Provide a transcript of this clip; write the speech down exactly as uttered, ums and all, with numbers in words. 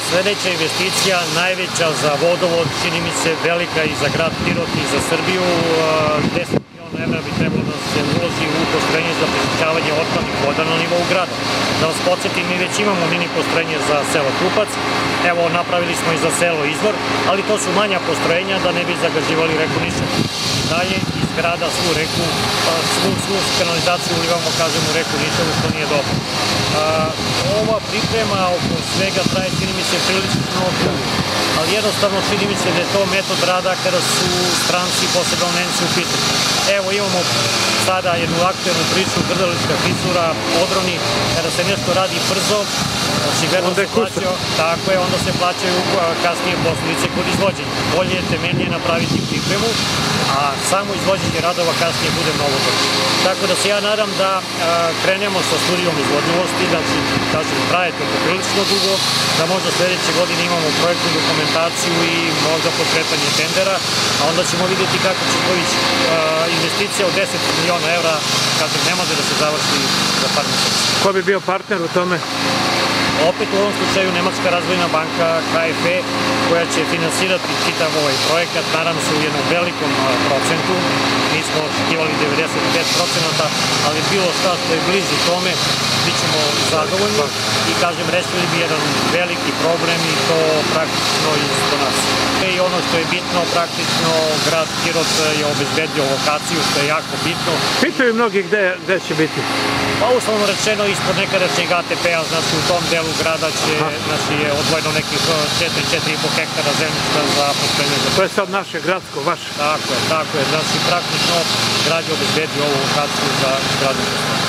Sledeća investicija, najveća za vodovod, čini mi se velika i za grad Pirot i za Srbiju, deset miliona evra bi trebalo da se uloži u postrojenje za prečišćavanje otpadnih voda na nivou grada. Da vas podsjetim, mi već imamo mini postrojenje za selo Krupac, evo napravili smo i za selo Izvor, ali to su manja postrojenja da ne bi zagađivali reku Nišu. Dalje iz grada svu reku, svu, svu kanalizaciju ulivamo, kažem, u reku Nišavu, što nije dobro. Ova priprema oko svega traje, čini mi se, prilično dugo, ali jednostavno čini mi se da je to metod rada kada su stranci, posebno Nemci, u pitanju. Evo imamo sada jednu aktuelnu priču, Grdelička fisura, Odroni, kada se nešto radi brzo, očigledno se plaćaju, tako je, onda se plaćaju kasnije posledice kod izvođenja. Bolje je temeljnije napraviti pripremu, a samo izvođenje radova kasnije bude mnogo dobro. Tako da se ja nadam da krenemo sa studijom izvodljivosti, da će, kažem, traje to poprilično dugo, da možda sledeće godine imamo projektnu dokumentaciju i možda pokretanje tendera, a onda ćemo vidjeti kako će to ići. Investicija od deset miliona evra, kažem, ne može da se završi za par meseci. Ko bi bio partner u tome? Opet u ovom slučaju Nemačka razvojna banka K F E, koja će finansirati čitav ovaj projekat, naravno se u jednom velikom procentu, mi smo očekivali devedeset pet procenata, ali bilo šta što je blizu tome, bit ćemo zadovoljni i, kažem, rešili bi jedan veliki problem i to praktično iz donacije. I ono što je bitno, praktično, grad Pirot je obezbedio lokaciju, što je jako bitno. Pitaju mnogi gde će biti? Pa uslovno rečeno ispod nekadašnjeg A T P-a, znači u tom delu grada će, znači je odvojeno nekih četiri do četiri i po hektara zemljišta za postrojenje. To je sad naše gradsko, vaše? Tako je, tako je. Znači praktično grad je obezbedio ovu lokaciju za gradnju postrojenja.